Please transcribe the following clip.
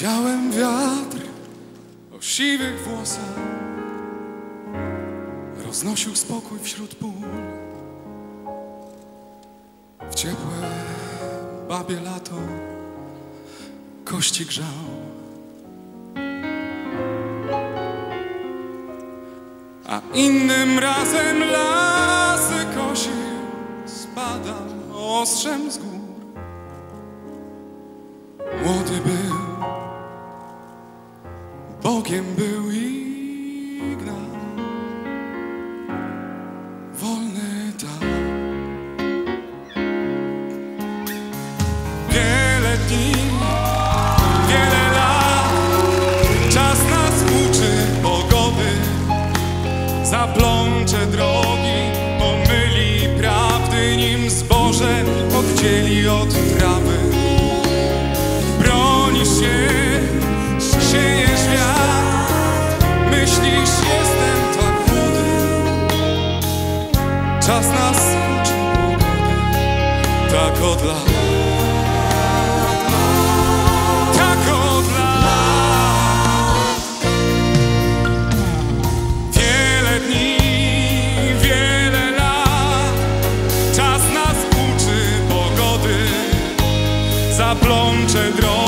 Widziałem wiatr o siwych włosach, roznosił spokój wśród pól. W ciepłe babie lato kości grzał. A innym razem lasy kosił, spadał ostrzem z gór. Młody był, Bogiem był i gnał, wolny tak. Wiele dni, wiele lat, czas nas uczy pogody, zaplącze drogi, pomyli prawdy, nim zboże oddzieli od trawy. Bronisz się, siejesz wiatr, myślisz, jestem tak młody. Czas nas uczy pogody, tak od lat, tak od lat. Wiele dni, wiele lat, czas nas uczy pogody, zaplącze drogi.